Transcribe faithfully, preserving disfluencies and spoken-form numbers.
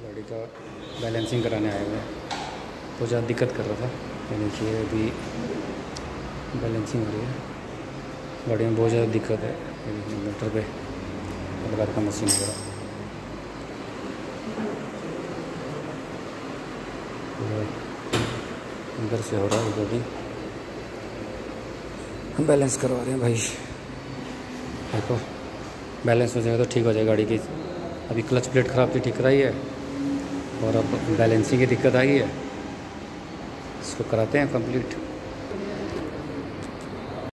गाड़ी का बैलेंसिंग कराने आए हुए हैं। बहुत ज़्यादा दिक्कत कर रहा था। ये देखिए अभी बैलेंसिंग हो रही है गाड़ी में, बहुत ज़्यादा दिक्कत है। ये देखिए मोटर पे प्रकार का मशीन वगैरह इधर से हो रहा है, इधर भी बैलेंस करवा रहे हैं भाई। देखो बैलेंस हो जाएगा तो ठीक हो जाएगा गाड़ी की। अभी क्लच प्लेट ख़राब थी, ठीक कराई है, और अब बैलेंसिंग की दिक्कत आई है, इसको कराते हैं कंप्लीट।